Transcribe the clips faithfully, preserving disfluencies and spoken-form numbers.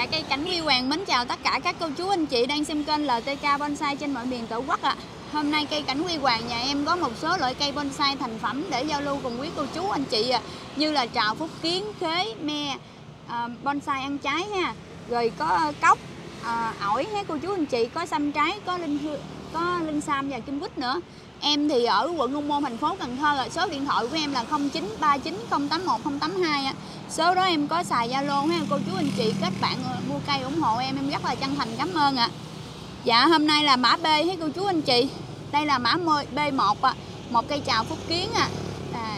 Dạ, cây cảnh Huy Hoàng mến chào tất cả các cô chú anh chị đang xem kênh lờ tê ca Bonsai trên mọi miền Tổ quốc ạ. À. Hôm nay cây cảnh Huy Hoàng nhà em có một số loại cây bonsai thành phẩm để giao lưu cùng quý cô chú anh chị à. Như là trào phúc kiến, khế, me, à, bonsai ăn trái ha. Rồi có cốc, à, ổi ha cô chú anh chị, có xăm trái, có linh hương, có linh sam và kim quýt nữa. Em thì ở quận Hóc Môn, thành phố Cần Thơ. Số điện thoại của em là không chín ba chín không tám một không tám hai ạ. Số đó em có xài Zalo ha cô chú anh chị, kết bạn mua cây ủng hộ em, em rất là chân thành cảm ơn ạ. Dạ, hôm nay là mã B hết cô chú anh chị. Đây là mã B một ạ, một cây trào phúc kiến ạ. À.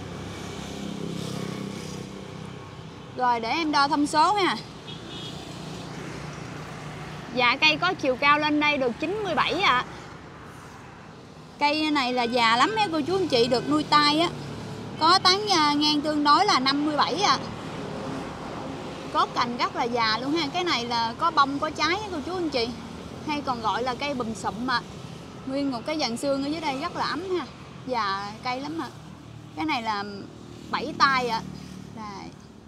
Rồi để em đo thông số ha. Dạ, cây có chiều cao lên đây được chín mươi bảy ạ. Cây này là già lắm á cô chú anh chị, được nuôi tai á. Có tán ngang tương đối là năm mươi bảy ạ. Cốt cành rất là già luôn ha. Cái này là có bông có trái á cô chú anh chị, hay còn gọi là cây bùm sụm mà. Nguyên một cái dàn xương ở dưới đây rất là ấm ha. Già cây lắm mà. Cái này là bảy tay ạ. Đây.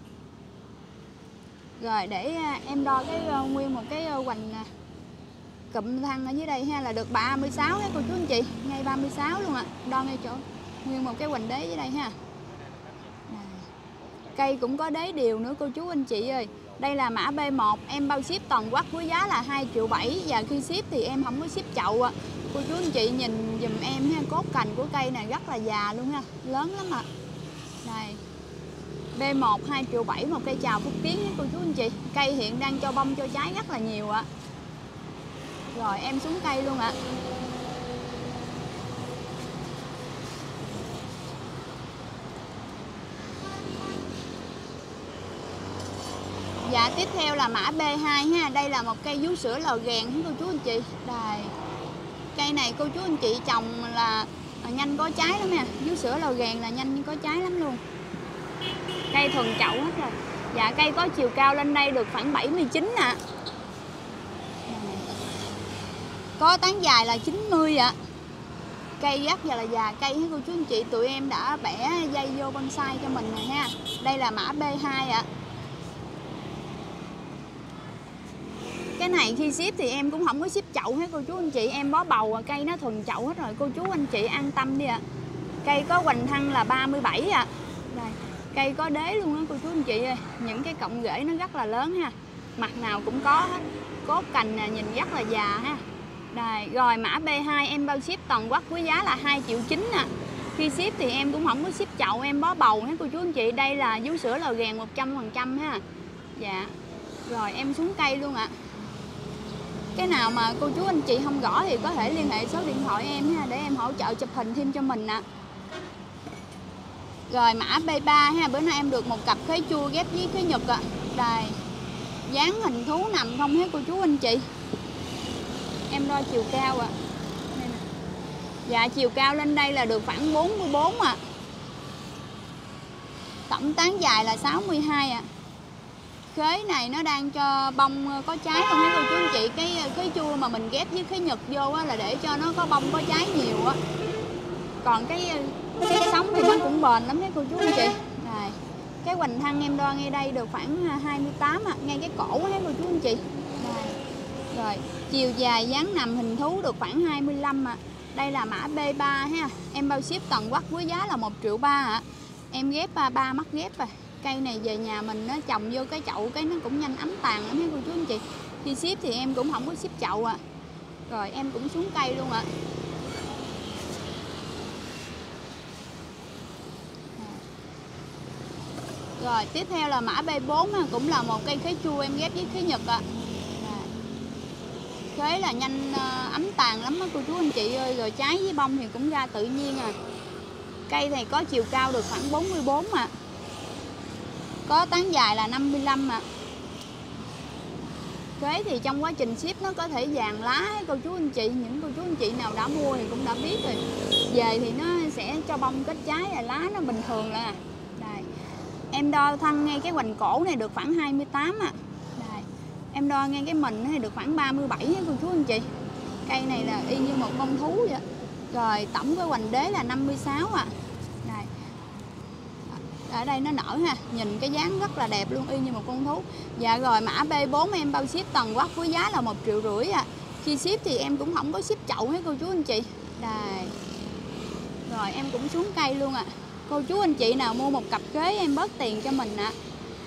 Rồi để em đo cái nguyên một cái hoành cụm thân ở dưới đây ha, là được ba mươi sáu ha cô chú anh chị, ngay ba mươi sáu luôn ạ. À. Đo ngay chỗ nguyên một cái hoành đế dưới đây ha. Đây. Cây cũng có đế đều nữa cô chú anh chị ơi. Đây là mã B một, em bao ship toàn quốc với giá là hai triệu bảy, và khi ship thì em không có ship chậu ạ. À. Cô chú anh chị nhìn dùm em ha, cốt cành của cây này rất là già luôn ha, lớn lắm ạ. À. Đây. B một hai triệu bảy, một cây trào phúc kiến với cô chú anh chị. Cây hiện đang cho bông cho trái rất là nhiều ạ. À. Rồi em xuống cây luôn ạ. À. Dạ, tiếp theo là mã B hai ha. Đây là một cây vú sữa lò gèn cô chú anh chị. Đây. Cây này cô chú anh chị trồng là nhanh có trái lắm nha. Vú sữa lò gèn là nhanh có trái lắm luôn. Cây thuần chậu hết rồi. Dạ, cây có chiều cao lên đây được khoảng bảy mươi chín ạ. À. Có tán dài là chín mươi ạ. À. Cây rất là già cây hết cô chú anh chị. Tụi em đã bẻ dây vô bonsai cho mình rồi ha. Đây là mã B hai ạ. À. Cái này khi ship thì em cũng không có ship chậu hết cô chú anh chị. Em bó bầu, cây nó thuần chậu hết rồi. Cô chú anh chị an tâm đi ạ. À. Cây có hoành thân là ba mươi bảy ạ. À. Đây. Cây có đế luôn á cô chú anh chị ơi. Những cái cọng rễ nó rất là lớn ha. Mặt nào cũng có hết. Cốt cành nè, nhìn rất là già ha. Đây. Rồi mã B hai em bao ship toàn quốc với giá là hai triệu chín nè. À. Khi ship thì em cũng không có ship chậu, em bó bầu hết cô chú anh chị. Đây là vú sữa lò gèn một trăm phần trăm ha. Dạ. Rồi em xuống cây luôn ạ. À. Cái nào mà cô chú anh chị không rõ thì có thể liên hệ số điện thoại em ha, để em hỗ trợ chụp hình thêm cho mình ạ. À. Rồi mã B ba ha, bữa nay em được một cặp khế chua ghép với khế nhật ạ. À. Đây. Dáng hình thú nằm không hết cô chú anh chị. Em đo chiều cao ạ. À. Dạ, chiều cao lên đây là được khoảng bốn mươi bốn ạ. À. Tổng tán dài là sáu mươi hai ạ. À. Khế này nó đang cho bông có trái không thấy cô chú anh chị. Cái khế chua mà mình ghép với khế nhật vô á, là để cho nó có bông có trái nhiều á. Còn cái cái sống thì nó cũng bền lắm thấy cô chú anh chị. Rồi. Cái hoành thân em đo ngay đây được khoảng hai mươi tám ạ. À. Ngay cái cổ thấy cô chú anh chị. Rồi. Rồi, chiều dài dáng nằm hình thú được khoảng hai mươi lăm ạ. À. Đây là mã B ba ha. Em bao ship toàn quốc với giá là một triệu ba ạ. À. Em ghép ba mắt ghép rồi. Cây này về nhà mình nó trồng vô cái chậu cái nó cũng nhanh ấm tàn lắm cô chú anh chị. Khi ship thì em cũng không có ship chậu ạ. À. Rồi em cũng xuống cây luôn ạ. À. Rồi tiếp theo là mã B bốn ha, cũng là một cây khế chua em ghép với khế nhật ạ. À. Khế là nhanh ấm tàn lắm đó cô chú anh chị ơi. Rồi trái với bông thì cũng ra tự nhiên à. Cây này có chiều cao được khoảng bốn mươi bốn ạ. À. Có tán dài là năm mươi lăm ạ. À. Khế thì trong quá trình ship nó có thể vàng lá cô chú anh chị. Những cô chú anh chị nào đã mua thì cũng đã biết rồi. Về thì nó sẽ cho bông kết trái, là lá nó bình thường là. Đây. Em đo thân ngay cái hoành cổ này được khoảng hai mươi tám ạ. À. Đây. Em đo ngay cái mình này được khoảng ba mươi bảy cô chú anh chị. Cây này là y như một con thú vậy. Rồi tổng cái hoành đế là năm mươi sáu ạ. À. Đây. Ở đây nó nở ha, nhìn cái dáng rất là đẹp luôn, y như một con thú. Dạ rồi, mã B bốn em bao ship toàn quốc với giá là một triệu rưỡi à. Khi ship thì em cũng không có ship chậu hết cô chú anh chị. Đây. Rồi em cũng xuống cây luôn à. Cô chú anh chị nào mua một cặp khế em bớt tiền cho mình ạ. À.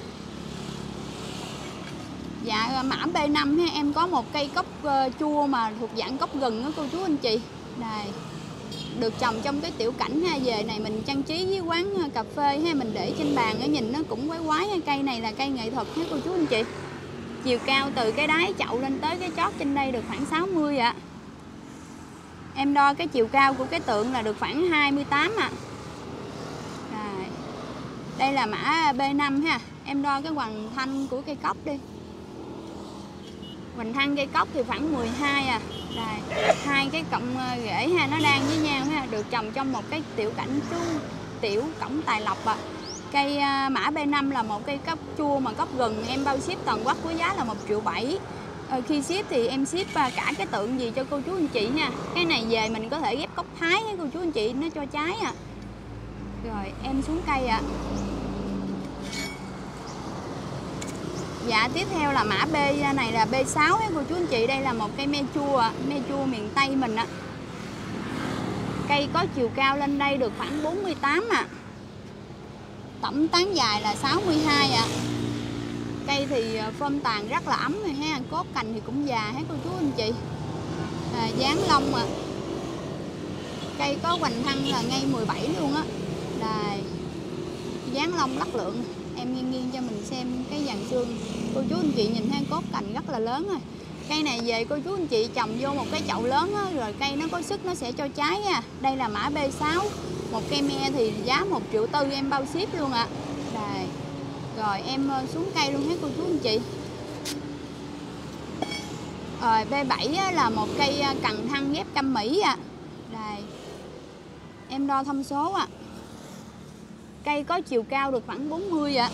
Dạ mã B năm ha, em có một cây cốc uh, chua mà thuộc dạng cốc gừng đó cô chú anh chị. Đây. Được trồng trong cái tiểu cảnh ha, về này mình trang trí với quán cà phê ha, mình để trên bàn nó nhìn nó cũng quái quái ha. Cây này là cây nghệ thuật ha cô chú anh chị. Chiều cao từ cái đáy chậu lên tới cái chót trên đây được khoảng sáu mươi ạ. À. Em đo cái chiều cao của cái tượng là được khoảng hai mươi tám ạ. À. Đây là mã B năm ha. Em đo cái hoành thanh của cây cốc đi. Hoành thân cây cốc thì khoảng mười hai à. Đây, hai cái cọng rễ ha nó đang với nhau ha, được trồng trong một cái tiểu cảnh chú tiểu cổng tài lộc à. Cây mã B năm là một cây cốc chua mà cốc gừng, em bao ship toàn quốc với giá là một triệu bảy. Ờ, khi ship thì em ship cả cái tượng gì cho cô chú anh chị nha. Cái này về mình có thể ghép cốc thái với cô chú anh chị, nó cho trái à. Rồi em xuống cây ạ. À. Dạ tiếp theo là mã B này là B sáu ấy, cô chú anh chị. Đây là một cây me chua à. Me chua miền Tây mình ạ. À. Cây có chiều cao lên đây được khoảng bốn mươi tám ạ. À. Tổng tán dài là sáu mươi hai ạ. À. Cây thì phơm tàn rất là ấm rồi ha. Cốt cành thì cũng già hết cô chú anh chị. À, dáng lông à. Cây có hoành thân là ngay mười bảy luôn á. Đây. Dáng lông lắc lượng. Em nghiêng nghiêng cho mình xem cái dàn xương. Cô chú anh chị nhìn thấy cốt cành rất là lớn rồi. Cây này về cô chú anh chị trồng vô một cái chậu lớn á, rồi cây nó có sức nó sẽ cho trái nha. Đây là mã B sáu. Một cây me thì giá một triệu tư em bao ship luôn ạ. À. Đây. Rồi em xuống cây luôn hết cô chú anh chị. Rồi B bảy là một cây cần thân ghép cam Mỹ ạ. À. Đây. Em đo thông số ạ. À. Cây có chiều cao được khoảng bốn mươi ạ. À.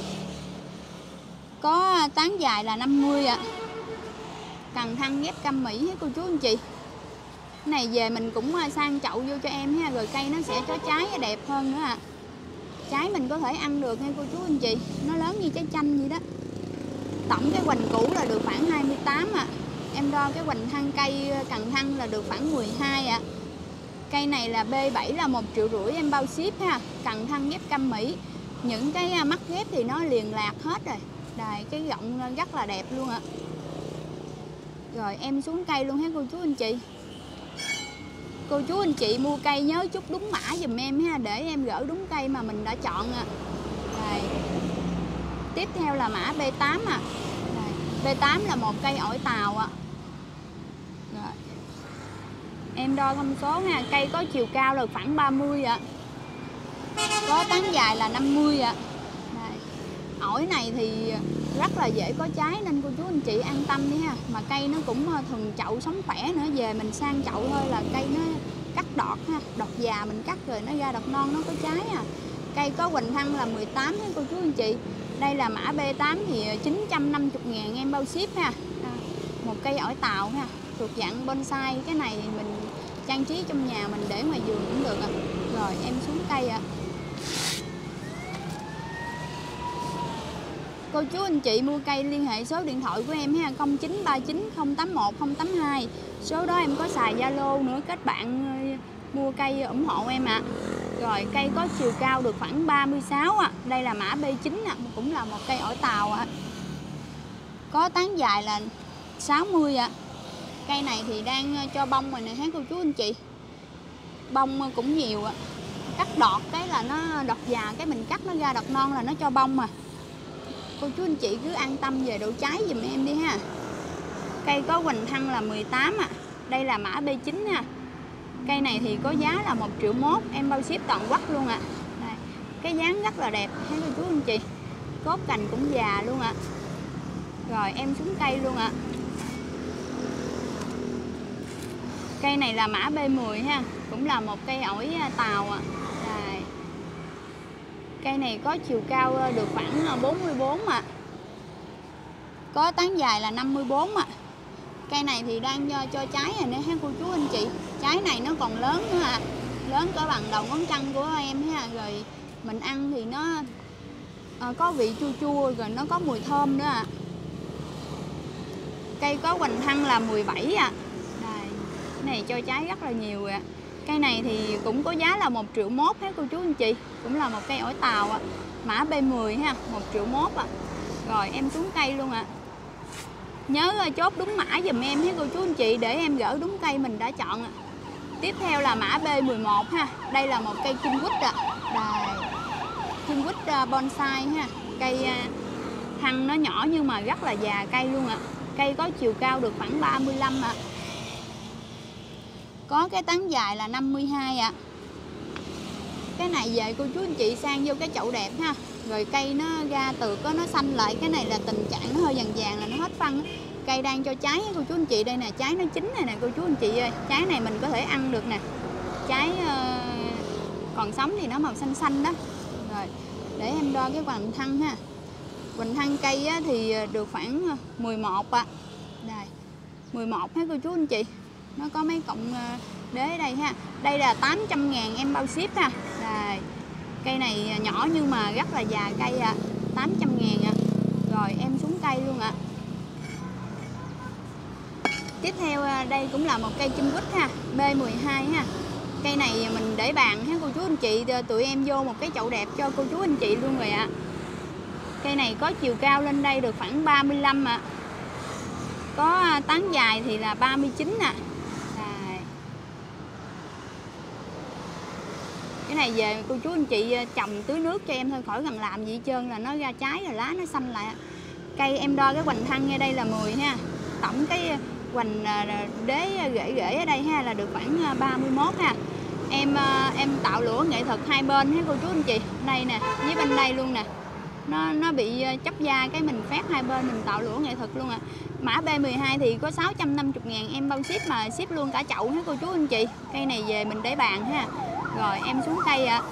Có tán dài là năm mươi ạ. À. Cần thân ghép cam Mỹ hết cô chú anh chị. Cái này về mình cũng sang chậu vô cho em ha, rồi cây nó sẽ có trái đẹp hơn nữa ạ. À. Trái mình có thể ăn được nha cô chú anh chị. Nó lớn như trái chanh vậy đó. Tổng cái hoành củ là được khoảng hai mươi tám ạ. À. Em đo cái hoành thân cây cần thân là được khoảng mười hai ạ. À. Cây này là B bảy là một triệu rưỡi em bao ship ha. Cần thân ghép cam Mỹ. Những cái mắt ghép thì nó liền lạc hết rồi. Đây, cái gọng rất là đẹp luôn ạ. Rồi em xuống cây luôn hết cô chú anh chị. Cô chú anh chị mua cây nhớ chút đúng mã giùm em ha, để em gỡ đúng cây mà mình đã chọn ạ. Đây. Tiếp theo là mã B tám ạ. À. B tám là một cây ổi tàu ạ. À. Rồi. Em đo thông số ha, cây có chiều cao là khoảng ba mươi ạ. À. Có tán dài là năm mươi ạ. À. Ổi này thì rất là dễ có trái nên cô chú anh chị an tâm đi ha. Mà cây nó cũng thuần chậu sống khỏe nữa, về mình sang chậu thôi là cây nó cắt đọt ha, đọt già mình cắt rồi nó ra đọt non nó có trái à. Cây có hoành thân là mười tám ha cô chú anh chị. Đây là mã B tám thì chín trăm năm mươi ngàn em bao ship ha. À, một cây ổi tàu ha, thuộc dạng bonsai. Cái này thì mình trang trí trong nhà mình để ngoài vườn cũng được à. Rồi em xuống cây ạ. À. Cô chú anh chị mua cây liên hệ số điện thoại của em ha, không chín ba chín không tám một không tám hai. Số đó em có xài Zalo nữa, kết bạn mua cây ủng hộ em ạ. À. Rồi cây có chiều cao được khoảng ba mươi sáu ạ. À. Đây là mã B chín ạ, à. Cũng là một cây ổi tàu ạ. À. Có tán dài là sáu mươi ạ. À. Cây này thì đang cho bông rồi nè, thấy cô chú anh chị. Bông cũng nhiều ạ. À. Cắt đọt cái là nó đọt già, cái mình cắt nó ra đọt non là nó cho bông mà. Cô chú anh chị cứ an tâm về độ trái giùm em đi ha. Cây có hoành thân là mười tám ạ. À. Đây là mã B chín nha. Cây này thì có giá là một triệu mốt em bao ship toàn quốc luôn ạ. À. Cái dáng rất là đẹp, thấy cô chú anh chị. Cốt cành cũng già luôn ạ. À. Rồi em xuống cây luôn ạ. À. Cây này là mã B mười ha, cũng là một cây ổi tàu ạ. À. Cây này có chiều cao được khoảng bốn mươi bốn ạ. À. Có tán dài là năm mươi bốn ạ. À. Cây này thì đang cho, cho trái rồi nè ha cô chú anh chị. Trái này nó còn lớn nữa à. Lớn cỡ bằng đầu ngón chân của em ha. Rồi mình ăn thì nó à, có vị chua chua rồi nó có mùi thơm nữa ạ. À. Cây có hoành thăng là mười bảy ạ. À. Đây, cái này cho trái rất là nhiều ạ. À. Cây này thì cũng có giá là một triệu mốt ha cô chú anh chị. Cũng là một cây ổi tàu ạ. À. Mã B mười ha, một triệu mốt ạ. À. Rồi em xuống cây luôn ạ. À. Nhớ chốt đúng mã giùm em ha cô chú anh chị để em gỡ đúng cây mình đã chọn ạ. À. Tiếp theo là mã B mười một ha. Đây là một cây kim quýt ạ. À. Đây. Kim quýt bonsai ha. Cây thân nó nhỏ nhưng mà rất là già cây luôn ạ. À. Cây có chiều cao được khoảng ba mươi lăm ạ. À. Có cái tán dài là năm mươi hai ạ. À. Cái này về cô chú anh chị sang vô cái chậu đẹp ha. Rồi cây nó ra từ có nó xanh lại. Cái này là tình trạng nó hơi vàng vàng là nó hết phân. Cây đang cho trái cô chú anh chị. Đây nè, trái nó chín này nè cô chú anh chị ơi. Trái này mình có thể ăn được nè. Trái uh, còn sống thì nó màu xanh xanh đó. Rồi để em đo cái hoành thân ha. Hoành thân cây á, thì được khoảng mười một ạ. À. Đây, mười một ha cô chú anh chị. Nó có mấy cọng đế đây ha. Đây là tám trăm ngàn em bao ship ha. Đây. Cây này nhỏ nhưng mà rất là già cây ạ. À. tám trăm ngàn ạ. À. Rồi em xuống cây luôn ạ. À. Tiếp theo đây cũng là một cây kim quýt ha. B mười hai ha. Cây này mình để bàn ha cô chú anh chị. Tụi em vô một cái chậu đẹp cho cô chú anh chị luôn rồi ạ. À. Cây này có chiều cao lên đây được khoảng ba mươi lăm ạ. À. Có tán dài thì là ba mươi chín nè. À. Cái này về cô chú anh chị trồng tưới nước cho em thôi, khỏi cần làm gì hết trơn là nó ra trái rồi lá nó xanh lại. Cây em đo cái hoành thân ngay đây là mười ha. Tổng cái hoành đế rễ rễ ở đây ha là được khoảng ba mươi mốt ha. Em em tạo lũa nghệ thuật hai bên ha cô chú anh chị. Đây nè, với bên đây luôn nè. Nó nó bị chấp da cái mình phép hai bên mình tạo lũa nghệ thuật luôn ạ. À. Mã B mười hai thì có sáu trăm năm mươi ngàn em bao ship mà ship luôn cả chậu ha cô chú anh chị. Cây này về mình để bàn ha. Rồi em xuống cây ạ. À.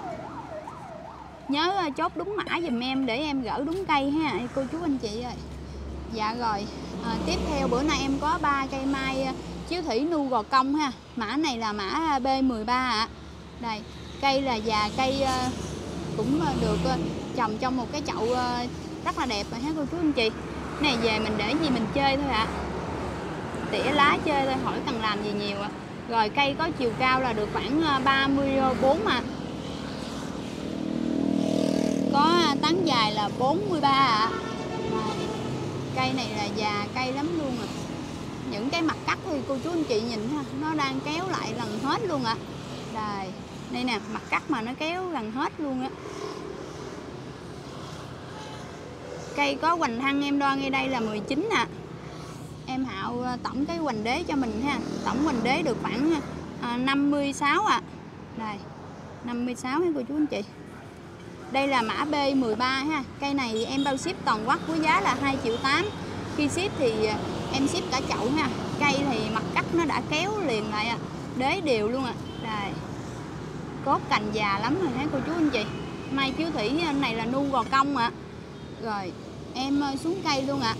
Nhớ chốt đúng mã giùm em để em gỡ đúng cây ha cô chú anh chị ơi. Dạ rồi. À, tiếp theo bữa nay em có ba cây mai chiếu thủy nu gò công ha. Mã này là mã B mười ba ạ. À. Đây, cây là già cây cũng được trồng trong một cái chậu rất là đẹp rồi ha cô chú anh chị. Này về mình để gì mình chơi thôi ạ. À. Tỉa lá chơi thôi, khỏi cần làm gì nhiều ạ. À. Rồi cây có chiều cao là được khoảng ba mươi bốn mà. Có tán dài là bốn mươi ba ạ. À. Cây này là già cây lắm luôn à. Những cái mặt cắt thì cô chú anh chị nhìn ha, nó đang kéo lại gần hết luôn ạ. À. Đây, đây nè, mặt cắt mà nó kéo gần hết luôn á. Cây có hoành thân em đo ngay đây là mười chín nè. À. Em Hạo tổng cái hoành đế cho mình ha. Tổng hoành đế được khoảng à, năm mươi sáu ạ. À. Đây, năm mươi sáu ha cô chú anh chị. Đây là mã B mười ba ha. Cây này em bao ship toàn quốc với giá là hai triệu tám. Khi ship thì em ship cả chậu ha. Cây thì mặt cắt nó đã kéo liền lại à. Đế đều luôn ạ. À. Đây. Cốt cành già lắm rồi ha cô chú anh chị. Mai chiếu thủy này là nu gò công ạ. À. Rồi em xuống cây luôn ạ. À.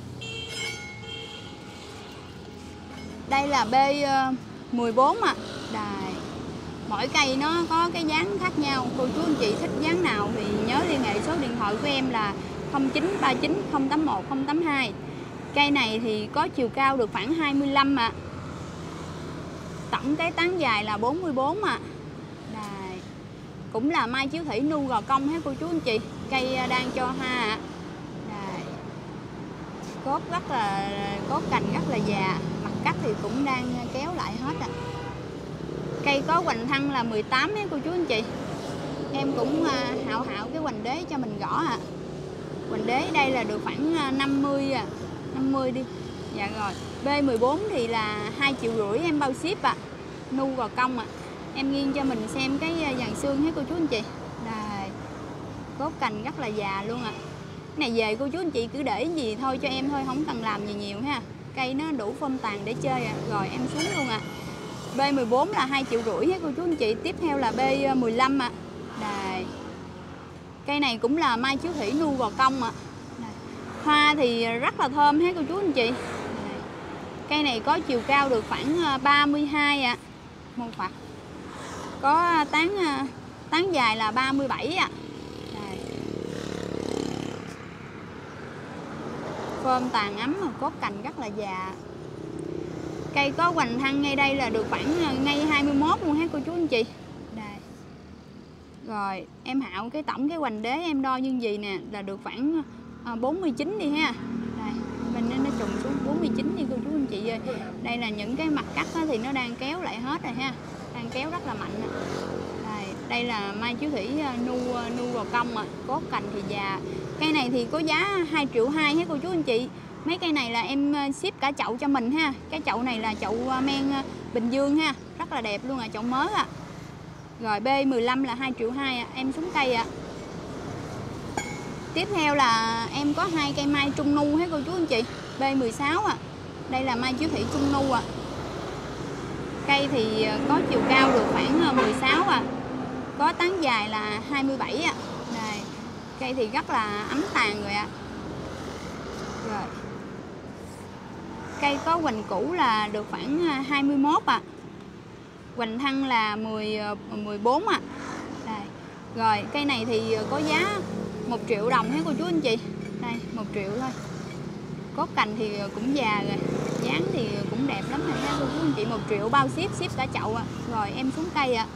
Đây là B mười bốn ạ. À. Đây. Mỗi cây nó có cái dáng khác nhau. Cô chú anh chị thích dáng nào thì nhớ liên hệ số điện thoại của em là không chín ba chín không tám một không tám hai. Cây này thì có chiều cao được khoảng hai mươi lăm ạ. À. Tổng cái tán dài là bốn mươi bốn ạ. À. Đây. Cũng là mai chiếu thủy nu gò công hết cô chú anh chị. Cây đang cho hoa ạ. À. Đây. Cốt rất là cốt cành rất là già, mặt cắt thì cũng đang kéo lại hết ạ. À. Cây có hoành thân là mười tám ấy cô chú anh chị. Em cũng hạo hạo cái hoành đế cho mình gõ ạ. À. Hoành đế đây là được khoảng năm mươi à. năm mươi đi. Dạ rồi. B mười bốn thì là hai triệu rưỡi em bao ship ạ. À. Nu gò công ạ. À. Em nghiêng cho mình xem cái dàn xương hết cô chú anh chị. Đây. Cốt cành rất là già luôn ạ. À. Cái này về cô chú anh chị cứ để gì thôi cho em thôi, không cần làm gì nhiều ha. Cây nó đủ phơm tàn để chơi ạ. À. Rồi em xuống luôn ạ. À. B mười bốn là hai triệu rưỡi hết cô chú anh chị. Tiếp theo là B mười lăm ạ. À. Đây. Cây này cũng là mai chiếu thủy nu gò công ạ. À. Hoa thì rất là thơm hết cô chú anh chị. Đây. Cây này có chiều cao được khoảng ba mươi hai ạ. À. Một Phật. Có tán tán dài là ba mươi bảy ạ. À. phơm tàn ấm mà cốt cành rất là già. Cây có hoành thân ngay đây là được khoảng ngay hai mươi mốt luôn ha cô chú anh chị. Đây. Rồi em Hạo cái tổng cái hoành đế em đo như gì nè là được khoảng bốn mươi chín đi ha. Đây, mình nên nó trùng xuống bốn mươi chín đi cô chú anh chị ơi. Đây là những cái mặt cắt thì nó đang kéo lại hết rồi ha. Đang kéo rất là mạnh. Đây, đây là mai chiếu thủy nu nu vào công mà, cốt cành thì già. Cây này thì có giá hai triệu hai hết cô chú anh chị. Mấy cây này là em ship cả chậu cho mình ha. Cái chậu này là chậu men Bình Dương ha, rất là đẹp luôn à, chậu mới à. Rồi B mười lăm là hai triệu hai à, em xuống cây ạ. À. Tiếp theo là em có hai cây mai trung nu hết cô chú anh chị. B mười sáu à. Đây là mai chiếu thị trung nu à. Cây thì có chiều cao được khoảng mười sáu à. Có tán dài là hai mươi bảy à. Đây. Cây thì rất là ấm tàn rồi ạ. À. Rồi. Cây có hoành củ là được khoảng hai mươi mốt à. Hoành thân là mười, mười bốn à. Đây. Rồi cây này thì có giá một triệu đồng hết cô chú anh chị. Đây, một triệu thôi. Cốt cành thì cũng già rồi. Dáng thì cũng đẹp lắm rồi ha cô chú anh chị. Một triệu bao ship, ship cả chậu à. Rồi em xuống cây ạ. À.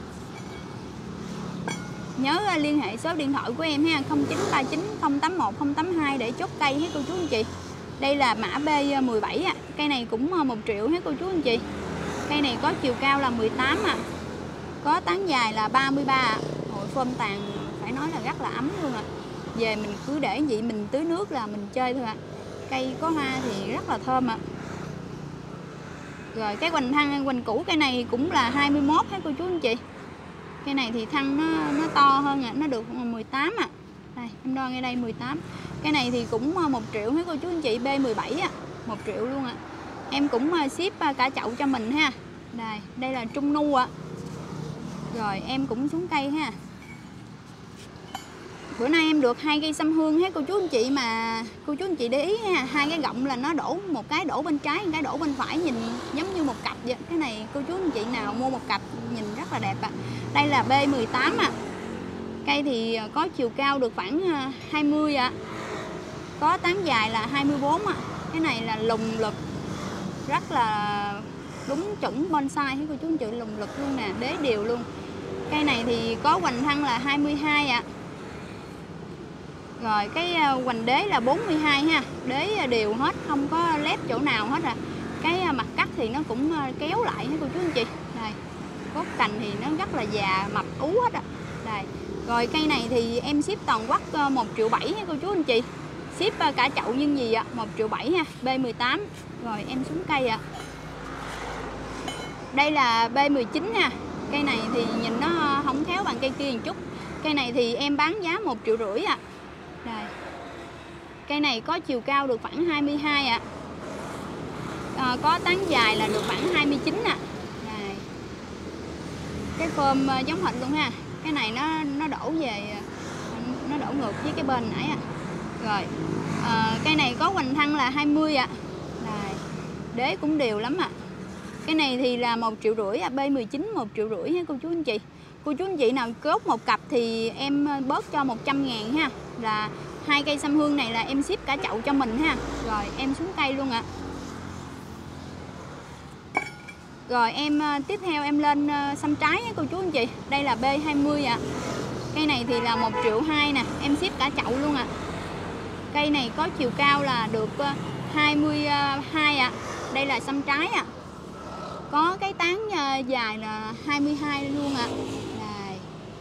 Nhớ liên hệ số điện thoại của em ha, không chín ba chín không tám một không tám hai để chốt cây hết cô chú anh chị. Đây là mã B mười bảy à. Cây này cũng một triệu hết cô chú anh chị. Cây này có chiều cao là mười tám à. Có tán dài là ba mươi ba à. Hồi phơm tàn phải nói là rất là ấm luôn ạ. À. Về mình cứ để vậy mình tưới nước là mình chơi thôi ạ. À. Cây có hoa thì rất là thơm ạ. À. Rồi cái hoành thân hoành củ cây này cũng là hai mươi mốt hết cô chú anh chị. Cây này thì thân nó nó to hơn ạ, à. Nó được mười tám à. Đây, em đo ngay đây mười tám. Cái này thì cũng một triệu hết cô chú anh chị, B mười bảy à, một triệu luôn ạ. À. Em cũng ship cả chậu cho mình ha. Đây, đây là trung nu ạ. À. Rồi em cũng xuống cây ha. Bữa nay em được hai cây sâm hương hết cô chú anh chị, mà cô chú anh chị để ý ha, hai cái gọng là nó đổ, một cái đổ bên trái, một cái đổ bên phải, nhìn giống như một cặp vậy. Cái này cô chú anh chị nào mua một cặp nhìn rất là đẹp ạ. À. Đây là B mười tám à. Cây thì có chiều cao được khoảng hai mươi ạ. À. Có tán dài là hai mươi bốn à. Cái này là lùng lực, rất là đúng chuẩn bonsai hết cô chú anh chị, lùng lực luôn nè, đế đều luôn. Cây này thì có hoành thân là hai mươi hai ạ. À. Rồi cái hoành đế là bốn mươi hai ha, đế đều hết, không có lép chỗ nào hết à. Cái mặt cắt thì nó cũng kéo lại hết cô chú anh chị. Đây, cốt cành thì nó rất là già, mập ú hết à. Đây. Rồi cây này thì em ship toàn quốc một triệu bảy ha cô chú anh chị. Ship cả chậu nhưng gì ạ, một triệu bảy ha, B mười tám. Rồi em xuống cây ạ. Đây là B mười chín nha. Cây này thì nhìn nó không khéo bằng cây kia một chút. Cây này thì em bán giá một triệu rưỡi ạ. Đây. Cây này có chiều cao được khoảng hai mươi hai ạ. À, có tán dài là được khoảng hai mươi chín ạ. Đây. Cái phơm giống hệt luôn ha. Cái này nó nó đổ về, nó đổ ngược với cái bên nãy à. Rồi à, cây này có hoành thân là hai mươi ạ. Đây. Đế cũng đều lắm ạ. À. Cái này thì là một triệu rưỡi à, B mười chín một triệu rưỡi ha cô chú anh chị. Cô chú anh chị nào cốt một cặp thì em bớt cho một trăm ngàn ha. Là hai cây sâm hương này là em ship cả chậu cho mình ha. Rồi em xuống cây luôn ạ. À. Rồi em tiếp theo em lên sâm trái nha cô chú anh chị. Đây là B hai mươi ạ. À. Cây này thì là một triệu hai nè, em ship cả chậu luôn ạ. À. Cây này có chiều cao là được hai mươi hai ạ. À. Đây là sâm trái ạ. À. Có cái tán dài là hai mươi hai luôn ạ. À. Đây.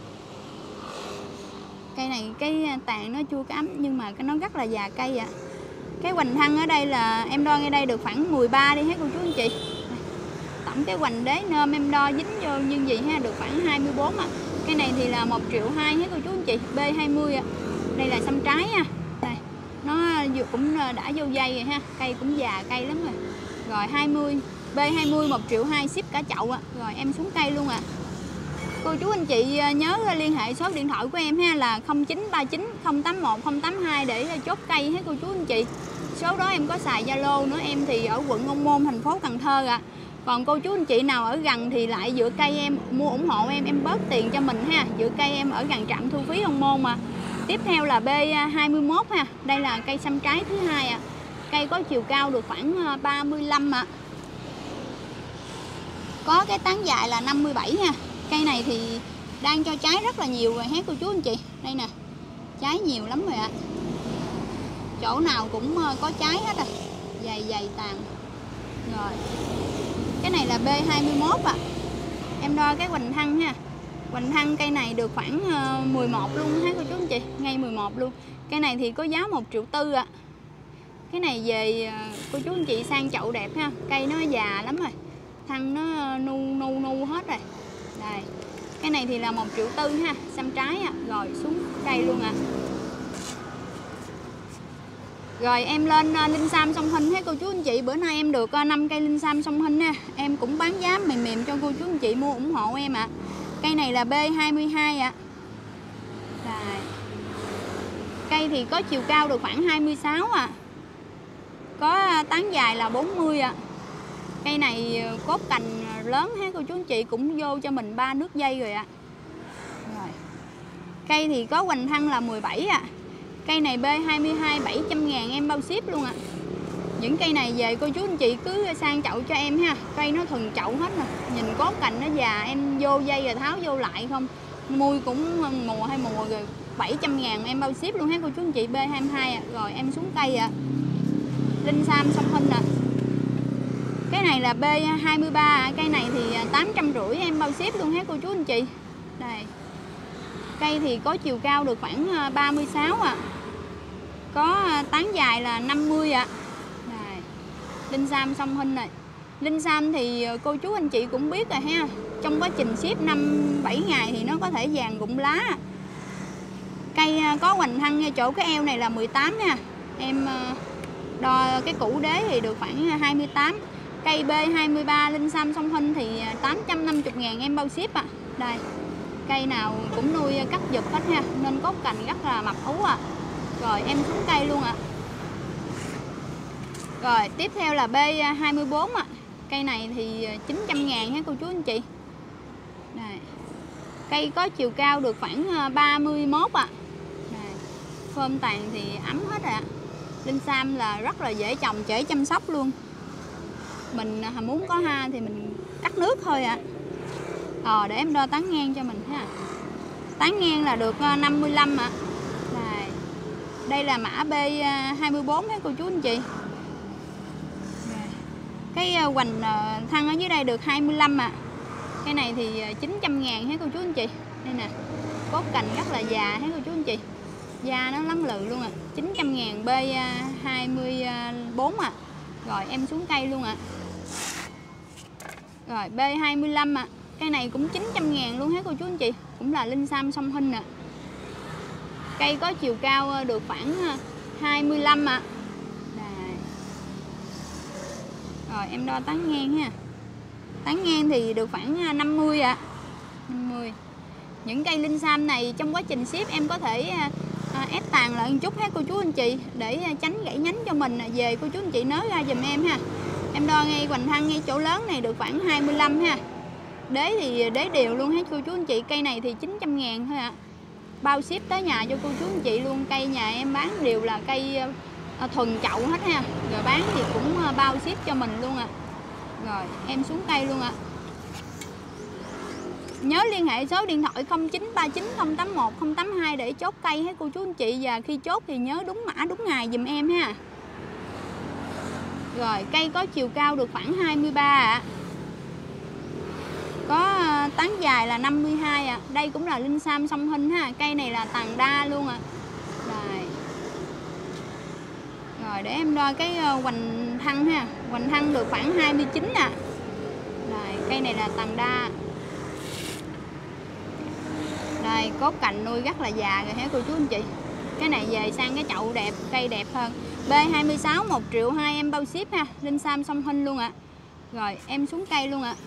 Cây này cái tàn nó chưa có ấm nhưng mà cái nó rất là già cây ạ. À. Cái hoành thân ở đây là em đo ngay đây được khoảng mười ba đi hết cô chú anh chị. Tổng cái hoành đế nôm em đo dính vô như gì ha, được khoảng hai mươi bốn ạ. À. Cái này thì là một triệu hai hết cô chú anh chị, B hai mươi ạ. À. Đây là sâm trái nha. Đây. Nó cũng đã vô dây rồi ha, cây cũng già cây lắm rồi. Rồi hai mươi, B hai mươi một triệu hai ship cả chậu ạ. À. Rồi em xuống cây luôn ạ. À. Cô chú anh chị nhớ liên hệ số điện thoại của em ha là không chín ba chín không tám một không tám hai để chốt cây hết cô chú anh chị. Số đó em có xài Zalo nữa, em thì ở quận Hóc Môn, thành phố Cần Thơ ạ. À. Còn cô chú anh chị nào ở gần thì lại dựa cây em mua ủng hộ em, em bớt tiền cho mình ha. Dựa cây em ở gần trạm thu phí Hóc Môn mà. Tiếp theo là B hai mươi mốt ha. Đây là cây sâm trái thứ hai ạ. À. Cây có chiều cao được khoảng ba mươi lăm ạ. Có cái tán dài là năm mươi bảy nha. Cây này thì đang cho trái rất là nhiều rồi hé cô chú anh chị. Đây nè, trái nhiều lắm rồi ạ. Chỗ nào cũng có trái hết à. Dày dày tàn. Rồi. Cái này là B hai mươi mốt ạ. Em đo cái hoành thân ha. Hoành thân cây này được khoảng mười một luôn hé cô chú anh chị. Ngay mười một luôn. Cây này thì có giá một triệu tư ạ. Cái này về cô chú anh chị sang chậu đẹp ha. Cây nó già lắm rồi. Thân nó nu nu nu hết rồi. Đây. Cái này thì là một triệu tư ha, xăm trái à. Rồi xuống cây luôn ạ. À. Rồi em lên uh, linh sam song hình hết cô chú anh chị. Bữa nay em được uh, năm cây linh sam song hình nha. Em cũng bán giá mềm mềm cho cô chú anh chị mua ủng hộ em ạ. À. Cây này là B hai mươi hai ạ. À. Rồi. Cây thì có chiều cao được khoảng hai mươi sáu ạ. À. Có uh, tán dài là bốn mươi ạ. À. Cây này cốt cành lớn ha cô chú anh chị, cũng vô cho mình ba nước dây rồi ạ. À. Rồi. Cây thì có hoành thân là mười bảy ạ. À. Cây này B hai mươi hai bảy trăm ngàn em bao ship luôn ạ. À. Những cây này về cô chú anh chị cứ sang chậu cho em ha. Cây nó thuần chậu hết nè. Nhìn cốt cành nó già, em vô dây rồi tháo vô lại không. Mui cũng mùa hay mùa rồi, bảy trăm ngàn em bao ship luôn ha cô chú anh chị. B hai mươi hai ạ. À. Rồi em xuống cây ạ. À. Linh sam song hình ạ. À. Cái này là B hai mươi ba, cây này thì tám trăm rưỡi em bao ship luôn hết cô chú anh chị. Đây. Cây thì có chiều cao được khoảng ba mươi sáu ạ. À. Có tán dài là năm mươi ạ. À. Đây. Linh sam song hình này. Linh sam thì cô chú anh chị cũng biết rồi ha. Trong quá trình ship năm bảy ngày thì nó có thể vàng rụng lá. Cây có hoành thân chỗ cái eo này là mười tám nha. Em đo cái củ đế thì được khoảng hai mươi tám. Cây B hai mươi ba linh sam song hình thì tám trăm năm mươi ngàn em bao ship ạ. À. Đây. Cây nào cũng nuôi cắt giật hết ha, nên cốt cành rất là mập ú ạ. À. Rồi em xuống cây luôn ạ. À. Rồi tiếp theo là B hai mươi bốn ạ. À. Cây này thì chín trăm ngàn ha cô chú anh chị. Đây. Cây có chiều cao được khoảng ba mươi mốt ạ. À. Phơm tàn thì ấm hết ạ. À. Linh sam là rất là dễ trồng, dễ chăm sóc luôn. Mình muốn có ha thì mình cắt nước thôi ạ. À. Ờ, để em đo tán ngang cho mình ha. Tán ngang là được năm mươi lăm ạ. À. Đây là mã B hai mươi bốn đó cô chú anh chị. Cái hoành thân ở dưới đây được hai mươi lăm ạ. À. Cái này thì chín trăm ngàn hết cô chú anh chị. Đây nè. Cốt cành rất là già hết cô chú anh chị. Da nó lắm lự luôn ạ. À. chín trăm ngàn B hai mươi bốn ạ. À. Rồi em xuống cây luôn ạ. À. Rồi B hai mươi lăm ạ. À. Cây này cũng chín trăm ngàn luôn hết cô chú anh chị. Cũng là linh sam song hình nè. À. Cây có chiều cao được khoảng hai mươi lăm ạ. À. Rồi em đo tán ngang ha. Tán ngang thì được khoảng năm mươi ạ. À. năm mươi. Những cây linh sam này trong quá trình ship em có thể à, ép tàn lại một chút hết cô chú anh chị. Để tránh gãy nhánh cho mình. Về cô chú anh chị nới ra giùm em ha. Em đo ngay hoành thân ngay chỗ lớn này được khoảng hai mươi lăm ha. Đế thì đế đều luôn hết cô chú anh chị. Cây này thì chín trăm ngàn thôi ạ. À. Bao ship tới nhà cho cô chú anh chị luôn. Cây nhà em bán đều là cây à, thuần chậu hết ha. Rồi bán thì cũng à, bao ship cho mình luôn ạ. À. Rồi em xuống cây luôn ạ. À. Nhớ liên hệ số điện thoại không chín ba chín không tám một không tám hai để chốt cây hết cô chú anh chị. Và khi chốt thì nhớ đúng mã đúng ngày giùm em ha. Rồi cây có chiều cao được khoảng hai mươi ba ạ. À. Có tán dài là năm mươi hai ạ. À. Đây cũng là linh sam song hình ha. Cây này là tàn đa luôn ạ. À. Rồi. Rồi để em đo cái hoành thân ha. Hoành thân được khoảng hai mươi chín ạ. À. Rồi cây này là tàn đa. Đây cốt cành nuôi rất là già rồi hả cô chú anh chị. Cái này về sang cái chậu đẹp, cây đẹp hơn. B hai mươi sáu một triệu hai em bao ship ha. Linh sam song hình luôn ạ. À. Rồi em xuống cây luôn ạ. À.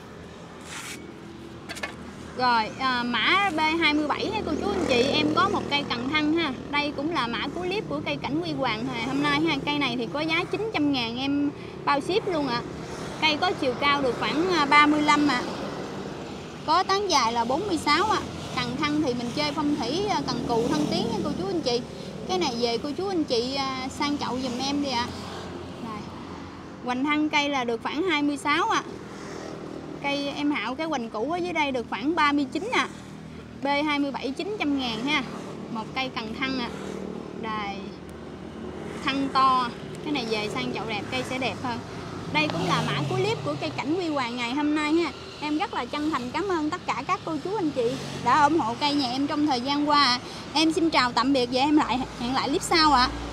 Rồi à, mã B hai mươi bảy ha cô chú anh chị. Em có một cây cận thân ha. Đây cũng là mã cuối clip của cây cảnh Huy Hoàng hôm nay ha. Cây này thì có giá chín trăm ngàn em bao ship luôn ạ. À. Cây có chiều cao được khoảng ba mươi lăm ạ. À. Có tán dài là bốn mươi sáu ạ. À. Cận thân thì mình chơi phong thủy cần cù thân tiến nha cô chú anh chị. Cái này về cô chú anh chị sang chậu giùm em đi ạ. À. Hoành thân cây là được khoảng hai mươi sáu ạ. À. Cây em Hạo cái hoành cũ ở dưới đây được khoảng ba mươi chín ạ. À. B hai mươi bảy chín trăm ngàn ha. Một cây cần thân ạ. À. Đài thân to. Cái này về sang chậu đẹp cây sẽ đẹp hơn. Đây cũng là mã cuối clip của cây cảnh Huy Hoàng ngày hôm nay ha. Em rất là chân thành cảm ơn tất cả các cô chú anh chị đã ủng hộ cây nhà em trong thời gian qua. Em xin chào tạm biệt và em lại hẹn lại clip sau ạ.